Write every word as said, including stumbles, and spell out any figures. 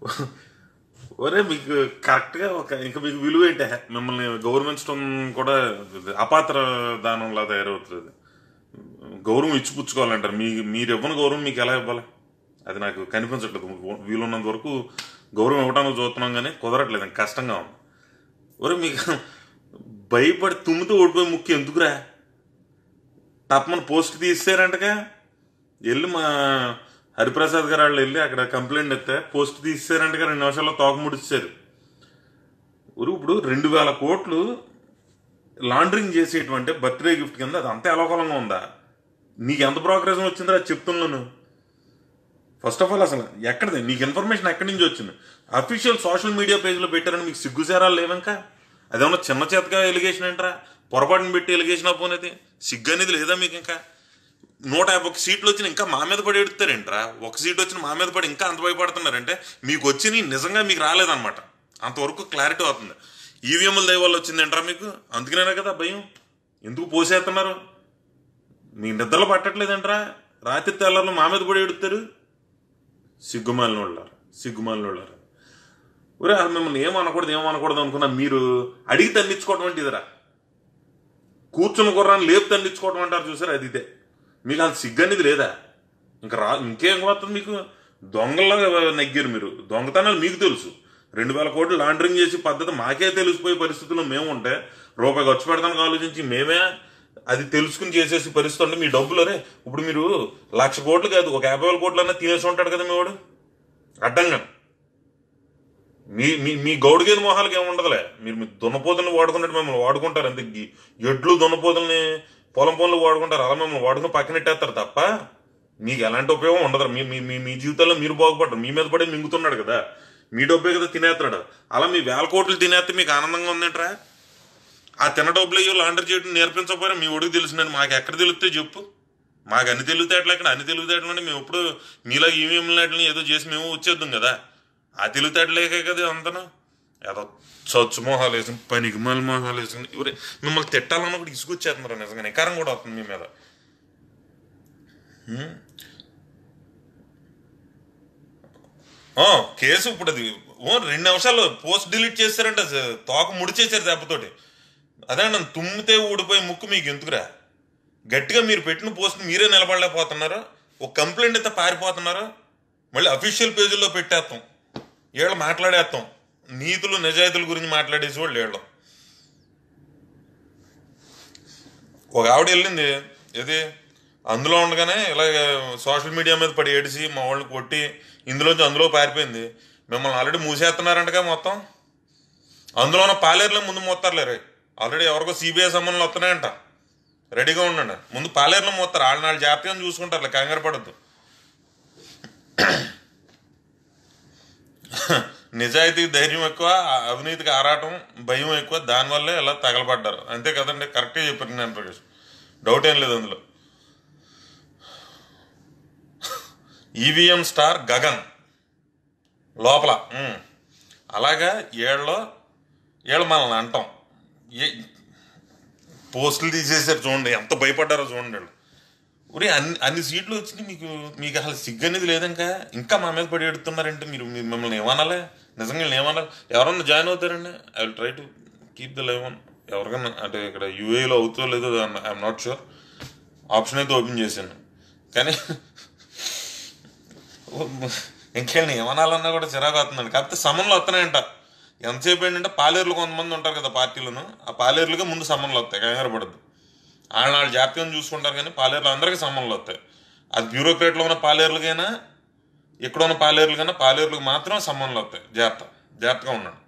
ఒరే మీకు కరెక్ట్గా ఒక ఇంకా మీకు విలువ ఏంటే మిమ్మల్ని గవర్నమెంట్ స్టోన్ కూడా అపాత్ర దానంలా తయారవుతుంది. గౌరవం ఇచ్చిపుచ్చుకోవాలంటారు. మీ మీరు ఇవ్వని గౌరవం మీకు ఎలా ఇవ్వాలి? అది నాకు కనిపించట్లేదు. వీలున్నంత వరకు గౌరవం ఇవ్వడానికి చూస్తున్నాం కానీ కుదరట్లేదు, కష్టంగా ఉంది. ఒరే మీకు భయపడి తుమ్మితో ఓడిపోయి ముఖ్యం ఎందుకురా? తప్పమని పోస్ట్ తీసేశారంటగా. వెళ్ళి మా హరిప్రసాద్ గారు వాళ్ళు వెళ్ళి అక్కడ కంప్లైంట్ ఇస్తే పోస్ట్ తీసేశారంటగా. రెండు నిమిషాల్లో తోక ముడిచారు. ఊరు ఇప్పుడు రెండు వేల కోట్లు లాండరింగ్ చేసేటువంటి బర్త్డే గిఫ్ట్ కింద అది అంత అలోకలంగా ఉందా? నీకు ఎంత ప్రోగ్రెస్ వచ్చిందో అది చెప్తున్నాను. ఫస్ట్ ఆఫ్ ఆల్ అసలు ఎక్కడది నీకు ఇన్ఫర్మేషన్ ఎక్కడి నుంచి వచ్చింది? అఫీషియల్ సోషల్ మీడియా పేజ్లో పెట్టారని మీకు సిగ్గుసేరాలు లేవక? అదేమన్నా చిన్న చేతగా ఎలిగేషన్ ఏంట్రా? పొరపాటును పెట్టి ఎలిగేషన్ అవ్వనేది సిగ్గు అనేది లేదా మీకు? ఇంకా నూట యాభై ఒక సీట్లు వచ్చిన ఇంకా మా మీద పడి ఎడుతారేంట్రా? ఒక సీట్ వచ్చిన మా మీద పడి ఇంకా అంత భయపడుతున్నారంటే మీకు వచ్చి నిజంగా మీకు రాలేదన్నమాట. అంతవరకు క్లారిటీ అవుతుంది. ఈవీఎంల దయ వల్ల వచ్చిందేంట్రా మీకు? అందుకనే కదా భయం. ఎందుకు పోసేస్తున్నారు? మీ నిద్రలు పట్టట్లేదంట్రా? రాత్రి తెల్లారులు మా మీద పడి ఎడుతారు. సిగ్గుమాలిన వాళ్ళారు, సిగ్గుమాలిన వాళ్ళారు. ఒరే అది మిమ్మల్ని ఏమనకూడదు ఏమనకూడదు అనుకున్నా మీరు అడిగి తన్నించుకోవడం అంటే ఇదిరా. కూర్చున్న కుర్రాన్ని లేపు తన్నించుకోవడం అంటారు చూసారు, అది ఇదే. మీకు అది సిగ్గు అనేది లేదా? ఇంకా రా ఇంకేం వస్తుంది మీకు? దొంగల్లాగా నెగ్గారు మీరు. దొంగతనాలు మీకు తెలుసు. రెండు వేల కోట్లు లాండరింగ్ చేసే పద్ధతి మాకే తెలిసిపోయే పరిస్థితుల్లో మేము ఉంటే రూపాయి ఖర్చు పెడతానికి ఆలోచించి మేమే అది తెలుసుకుని చేసేసి పరిస్థితి ఉంటే మీ డబ్బులరే ఇప్పుడు మీరు లక్ష కోట్లు కాదు ఒక యాభై వేల కోట్లన్నా తినేసి ఉంటాడు కదా మీ వాడు అడ్డంగా. మీ మీ మీ గౌడిగేది మొహాలకి ఏముండదులే. మీరు మీ దున్నపోతుల్ని వాడుకున్నట్టు మిమ్మల్ని వాడుకుంటారు అంతే. ఎడ్లు దున్నపోతుల్ని పొలం పనులు వాడుకుంటారు, అలా మిమ్మల్ని వాడుకుని పక్కనెట్టేస్తారు తప్ప మీకు ఎలాంటి ఉపయోగం ఉండదు. మీ మీ మీ జీవితంలో మీరు బాగుపడరు. మీ మీద పడి మింగుతున్నాడు కదా, మీ డబ్బే కదా తినేస్తున్నాడు. అలా మీ వేల కోట్లు తినేస్తే మీకు ఆనందంగా ఉందేంట్రా? ఆ తిన్న డబ్బులు అయ్యో లాండర్ చేయడం నేర్పించకపోయినా మీ ఒడికి తెలుసునండి. మాకు ఎక్కడ తెలుస్తే చెప్పు. మాకు అన్ని తెలివితేటలు ఎక్కడ? అన్ని తెలివితేటలు అంటే మేము ఇప్పుడు మీలా ఈవీఎంలని ఏదో చేసి మేము వచ్చేద్దాం కదా. ఆ తెలివితేటలేకే కదా అంతను. ఏదో చచ్చు మొహాలు వేసుకుని పనికి మళ్ళీ మొహాలు వేసుకుని ఇవరే మిమ్మల్ని తిట్టాలన్నా కూడా ఇసుకొచ్చేస్తున్నారు నిజంగా. నికారం కూడా వస్తుంది మీ మీద. కేసు ఇప్పుడు అది ఓ రెండు నిమిషాలు పోస్ట్ డిలీట్ చేశారంటే తోక ముడిచేసారు దెబ్బతోటి. అదే నన్ను తుమ్మితే ఊడిపోయి ముక్కు మీకు ఎందుకురా? గట్టిగా మీరు పెట్టిన పోస్ట్ మీరే నిలబడలేకపోతున్నారు. ఒక కంప్లైంట్ అయితే పారిపోతున్నారు. మళ్ళీ అఫీషియల్ పేజీల్లో పెట్టేస్తాం. వీళ్ళు మాట్లాడేస్తాం నీతులు నిజాయితీల గురించి మాట్లాడేసి వాళ్ళు వీళ్ళు. ఒక ఆవిడ వెళ్ళింది ఏది అందులో ఉండగానే ఇలాగ సోషల్ మీడియా మీద పడి ఏడిసి మా వాళ్ళని కొట్టి ఇందులోంచి అందులో పారిపోయింది. మిమ్మల్ని ఆల్రెడీ మూసేస్తున్నారంటగా మొత్తం. అందులోన పాలేరులో ముందు మోస్తారులేరు. ఆల్రెడీ ఎవరికో సిబిఐ సంబంధాలు వస్తున్నాయంట. రెడీగా ఉండండి. ముందు పాలేరులో మోస్తారు. వాళ్ళు నాలుగు జాగ్రత్తగా చూసుకుంటారు, కంగారు పడద్దు. నిజాయితీకి ధైర్యం ఎక్కువ, అవినీతికి ఆరాటం భయం ఎక్కువ. దానివల్లే ఇలా తగలబడ్డారు అంతే కదండి. కరెక్ట్గా చెప్పారు నేను ప్రకాష్, డౌట్ ఏం లేదు అందులో. ఈవీఎం స్టార్ గగన్ లోపల అలాగా ఏళ్ళలో ఏళ్ళు మనల్ని అంటాం. ఏ పోస్టులు తీసేసారు చూడండి, ఎంత భయపడ్డారో చూడండి వాళ్ళు. ఒరే అన్ని అన్ని సీట్లు వచ్చినాయి మీకు. మీకు అసలు సిగ్గు అనేది లేదంకా ఇంకా మా మీద పడి ఎడుతున్నారంటే మీరు మిమ్మల్ని ఏమనాలే? నిజంగా ఏమనాలి? ఎవరన్నా జాయిన్ అవుతారండి? I will try to keep the live on. ఎవరికన్నా అంటే ఇక్కడ యూఏలో అవుతుందో లేదో ఐఎమ్ నాట్ షూర్. ఆప్షన్ అయితే ఓపెన్ చేశాను కానీ ఇంకేళ్ళని ఏమనాలన్నా కూడా చిరాకు అవుతుందండి. కాకపోతే సమన్లు వస్తున్నాయంట. ఎంతసేపు ఏంటంటే పాలేరులు కొంతమంది ఉంటారు కదా పార్టీలను, ఆ పాలేరులుగా ముందు సమన్లు వస్తాయి. కంగారు పడద్దు. వాళ్ళ వాళ్ళు జాగ్రత్తగా చూసుకుంటారు కానీ పాలేరులు అందరికీ సమన్లు వస్తాయి. అది బ్యూరోక్రాట్లో ఉన్న పాలేరులకైనా ఇక్కడ ఉన్న పాలేరులకైనా పాలేరులకు మాత్రం సమన్లు వస్తాయి. జాగ్రత్త జాగ్రత్తగా ఉన్నాడు.